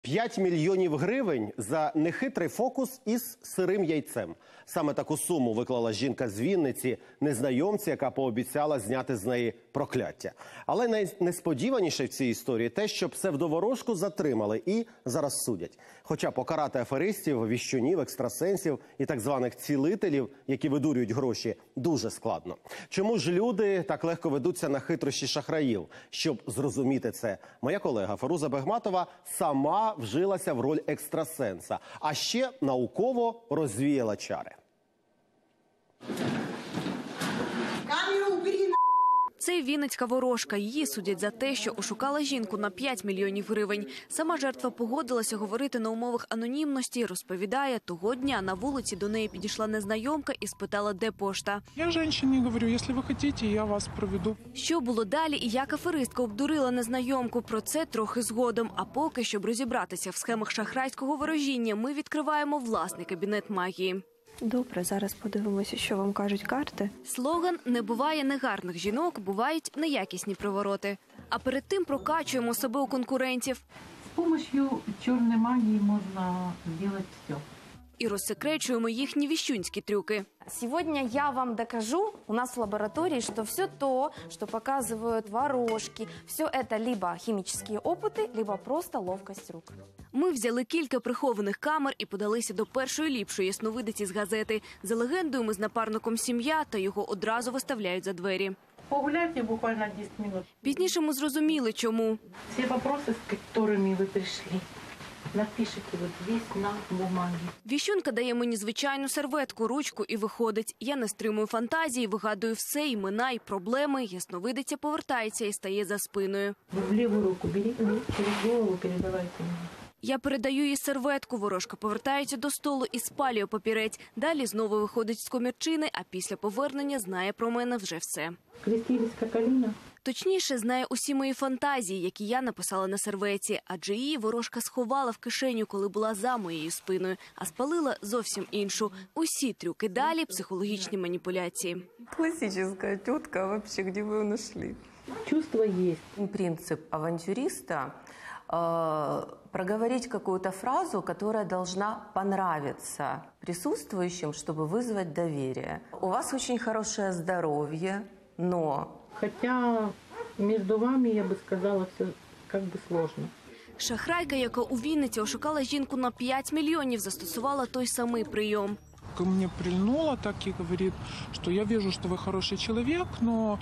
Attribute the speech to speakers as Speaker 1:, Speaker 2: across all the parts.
Speaker 1: 5 мільйонів гривень за нехитрий фокус із сирим яйцем. Саме таку суму виклала жінка з Вінниці незнайомці, яка пообіцяла зняти з неї прокляття. Але найнесподіваніше в цій історії те, що псевдоворожку затримали і зараз судять. Хоча покарати аферистів, віщунів, екстрасенсів і так званих цілителів, які видурюють гроші, дуже складно. Чому ж люди так легко ведуться на хитрощі шахраїв? Щоб зрозуміти це, моя колега Фаруза Бегматова сама вжилася в роль екстрасенса, а ще науково розвіяла чари.
Speaker 2: Це вінницька ворожка. Її судять за те, що ошукала жінку на 5 мільйонів гривень. Сама жертва погодилася говорити на умовах анонімності. Розповідає, того дня на вулиці до неї підійшла незнайомка і спитала, де пошта.
Speaker 3: Я жінці говорю, якщо ви хочете, я вас проведу.
Speaker 2: Що було далі і як аферистка обдурила незнайомку, про це трохи згодом. А поки, щоб розібратися в схемах шахрайського ворожіння, ми відкриваємо власний кабінет магії.
Speaker 4: Добре, зараз подивимося, що вам кажуть карти.
Speaker 2: Слоган «Не буває негарних жінок, бувають неякісні привороти». А перед тим прокачуємо себе у конкурентів.
Speaker 5: З допомогою чорної магії можна зробити все.
Speaker 2: І розсекречуємо їхні віщунські трюки.
Speaker 6: Сегодня я вам докажу у нас в лаборатории, что все то, что показывают ворожки, все это либо химические опыты, либо просто ловкость рук.
Speaker 2: Ми взяли кілька прихованих камер і подалися до першої ліпшої ясновидиці з газети. За легендою, ми з напарником сім'я, та його одразу виставляють за двері.
Speaker 5: Погуляйте буквально 10 минут.
Speaker 2: Пізніше ми зрозуміли, чому.
Speaker 5: Все вопросы, с которыми вы пришли, напишите вот здесь на бумаге.
Speaker 2: Віщунка дає мені звичайну серветку, ручку і виходить. Я не стримую фантазії, вигадую все, імена і проблеми. Ясновидиця повертається і стає за спиною.
Speaker 5: Вы в левую руку берите, через голову передавайте мне.
Speaker 2: Я передаю їй серветку, ворожка повертається до столу і спалює папірець. Далі знову виходить з комірчини, а після повернення знає про мене вже все.
Speaker 5: Крестились как Алина?
Speaker 2: Точніше, знає усі мої фантазії, які я написала на серветці, адже її ворожка сховала в кишеню, коли була за моєю спиною, а спалила зовсім іншу. Усі трюки далі – психологічні маніпуляції.
Speaker 7: Классическая тетка, вообще, где вы ее нашли?
Speaker 5: Чувство есть.
Speaker 7: Принцип авантюриста проговорить какую-то фразу, которая должна понравиться присутствующим, чтобы вызвать доверие. У вас очень хорошее здоровье, но...
Speaker 5: Хотя между вами, я бы сказала, все как бы сложно.
Speaker 2: Шахрайка, яка у Вінниці ошукала жінку на 5 мільйонів, застосувала той самий прийом.
Speaker 3: Ко мне прильнула, так и говорит, что я вижу, что вы хороший человек, но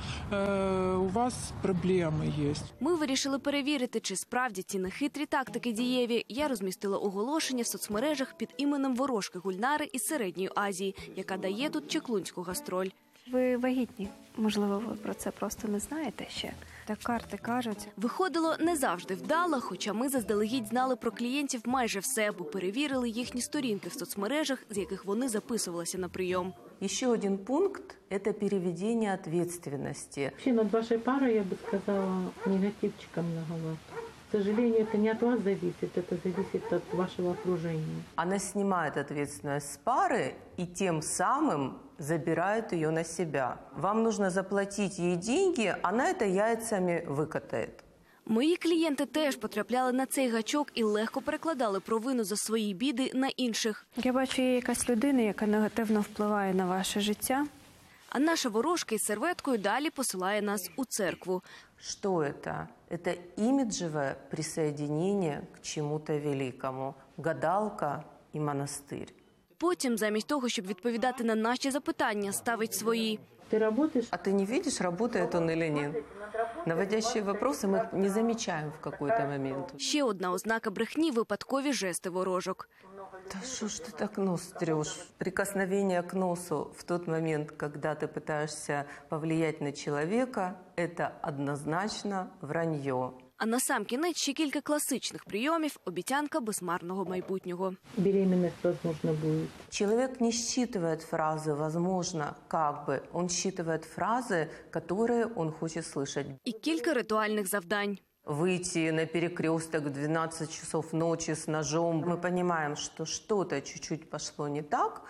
Speaker 3: у вас проблемы есть.
Speaker 2: Ми вирішили перевірити, чи справді ці нехитрі тактики дієві. Я розмістила оголошення в соцмережах під іменем ворожки Гульнари із Середньої Азії, яка дає тут чаклунську гастроль.
Speaker 4: Ви вагітні. Можливо, ви про це просто не знаєте ще. Так карти кажуть.
Speaker 2: Виходило не завжди вдало, хоча ми заздалегідь знали про клієнтів майже все, бо перевірили їхні сторінки в соцмережах, з яких вони записувалися на прийом.
Speaker 7: Еще один пункт – это переведение ответственности.
Speaker 5: Вообще над вашей парой, я бы сказала, негативчика многовато. К сожалению, это не от вас зависит, это зависит от вашего окружения.
Speaker 7: Она снимает ответственность с пары и тем самым забирает ее на себя. Вам нужно заплатить ей деньги, она это яйцами выкатает.
Speaker 2: Мої клієнти теж потрапляли на цей гачок і легко перекладали провину за свої біди на інших.
Speaker 4: Я бачу, є якась людина, яка негативно впливає на ваше життя.
Speaker 2: А наша ворожка із серветкою далі посилає нас у церкву.
Speaker 7: Что это? Это имиджевое присоединение к чему-то великому. Гадалка и монастырь.
Speaker 2: Потім, замість того, щоб відповідати на наші запитання, ставить свої.
Speaker 5: Ты работаешь?
Speaker 7: А ты не видишь, работает он или нет? Наводящие вопросы мы их не замечаем в какой-то момент.
Speaker 2: Ще одна ознака брехні – випадкові жести ворожок.
Speaker 7: Да что ж ты так нос трешь? Прикосновение к носу в тот момент, когда ты пытаешься повлиять на человека, это однозначно вранье.
Speaker 2: А насамкінець ще кілька класичних прийомів – обіцянка безмарного майбутнього.
Speaker 5: Беременность, возможно, будет.
Speaker 7: Человек не считывает фразы «возможно», «как бы». Он считывает фразы, которые он хочет слышать.
Speaker 2: І кілька ритуальних завдань.
Speaker 7: Выйти на перекресток в 12 часов ночи с ножом. Мы понимаем, что что-то чуть-чуть пошло не так.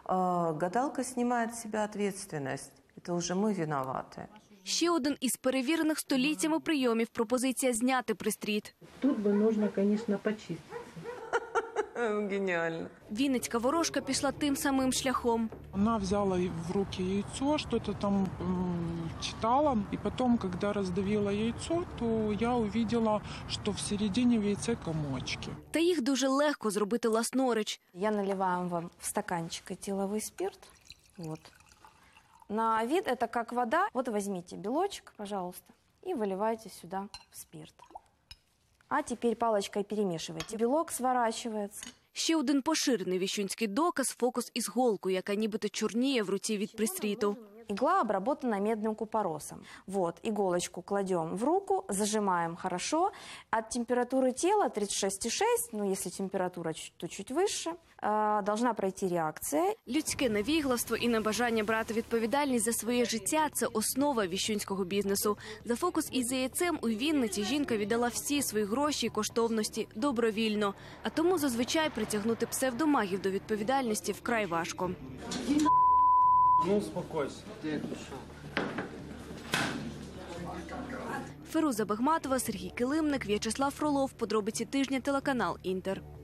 Speaker 7: Гадалка снимает с себя ответственность. Это уже мы виноваты.
Speaker 2: Ще один із перевірених століттями прийомів – пропозиція зняти пристріт.
Speaker 5: Тут бы нужно, конечно, почиститься.
Speaker 7: Гениально.
Speaker 2: Вінницька ворожка пішла тим самим шляхом.
Speaker 3: Она взяла в руки яйцо, что-то там читала. И потом, когда раздавила яйцо, то я увидела, что в середине в яйце комочки.
Speaker 2: Та їх дуже легко зробити власноруч.
Speaker 6: Я наливаю вам в стаканчик этиловый спирт. Вот. На вид это как вода. Вот возьмите белочек, пожалуйста, и выливайте сюда в спирт. А теперь палочкой перемешивайте. Белок сворачивается.
Speaker 2: Ще один поширений віщунський доказ – фокус із голкою, яка нібито чорніє в руці від пристріту.
Speaker 6: Игла обработана медным купоросом. Вот, иголочку кладем в руку, зажимаем хорошо. От температуры тела 36,6, ну если температура то чуть выше, должна пройти реакция.
Speaker 2: Людське невігластво і небажання брати відповідальність за своє життя – це основа віщунського бізнесу. За фокус із яйцем у Вінниці жінка віддала всі свої гроші і коштовності добровільно. А тому зазвичай притягнути псевдомагів до відповідальності вкрай важко.
Speaker 8: Ну, успокойся.
Speaker 2: Феруза Бахматова, Сергій Килимник, В'ячеслав Фролов. Подробиці тижня, телеканал «Інтер».